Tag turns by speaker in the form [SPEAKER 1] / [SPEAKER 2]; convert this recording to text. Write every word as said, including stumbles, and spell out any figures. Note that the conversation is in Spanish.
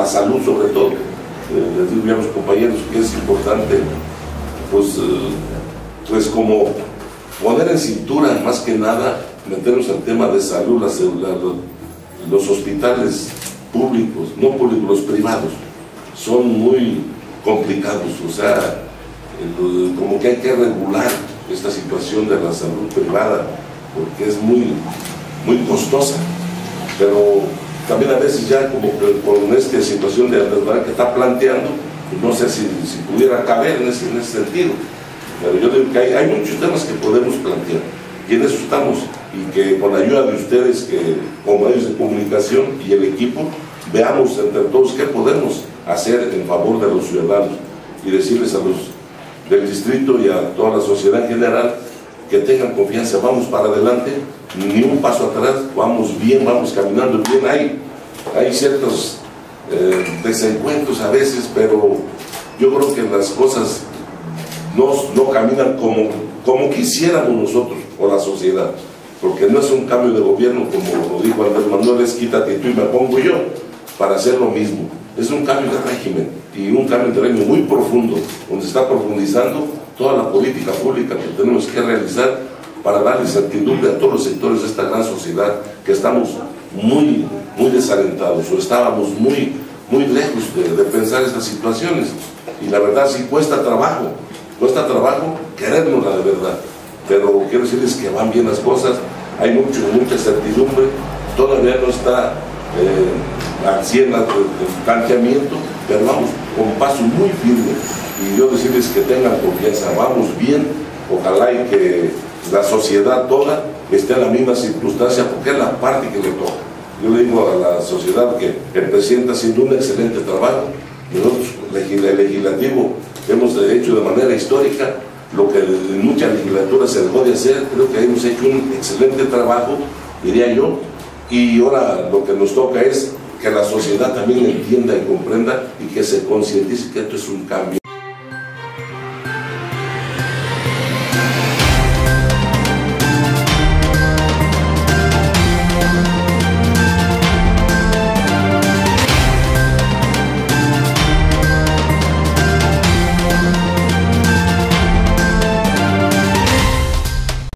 [SPEAKER 1] salud sobre todo. Eh, les digo a los compañeros que es importante, pues, eh, pues como poner en cintura, más que nada, meternos al tema de salud, las, la, los hospitales públicos, no públicos, los privados, son muy complicados, o sea, el, como que hay que regular esta situación de la salud privada, porque es muy, muy costosa, pero también a veces ya como que con esta situación de Andrés que está planteando, no sé si, si pudiera caber en ese, en ese sentido, pero yo digo que hay, hay muchos temas que podemos plantear, y en eso estamos, y que con la ayuda de ustedes, que con medios de comunicación y el equipo, veamos entre todos qué podemos hacer en favor de los ciudadanos, y decirles a los del distrito y a toda la sociedad en general que tengan confianza, vamos para adelante, ni un paso atrás, vamos bien, vamos caminando bien. Hay, hay ciertos eh, desencuentros a veces, pero yo creo que las cosas no, no caminan como, como quisiéramos nosotros o la sociedad, porque no es un cambio de gobierno, como lo dijo Andrés Manuel, es quítate tú y me pongo yo para hacer lo mismo. Es un cambio de régimen, y un cambio de régimen muy profundo, donde se está profundizando toda la política pública que tenemos que realizar para darle certidumbre a todos los sectores de esta gran sociedad, que estamos muy, muy desalentados, o estábamos muy, muy lejos de, de pensar estas situaciones, y la verdad sí cuesta trabajo, cuesta trabajo querérnosla de verdad, pero quiero decirles que van bien las cosas, hay mucho, mucha certidumbre, todavía no está eh, al cien el planteamiento, pero vamos con paso muy firme, y yo decirles que tengan confianza, vamos bien, ojalá y que la sociedad toda esté en la misma circunstancia, porque es la parte que le toca. Yo le digo a la sociedad que el presidente está haciendo un excelente trabajo, y nosotros, el legislativo, hemos hecho de manera histórica lo que en muchas legislaturas se dejó de hacer. Creo que hemos hecho un excelente trabajo, diría yo, y ahora lo que nos toca es que la sociedad también entienda y comprenda, y que se concientice que esto es un cambio.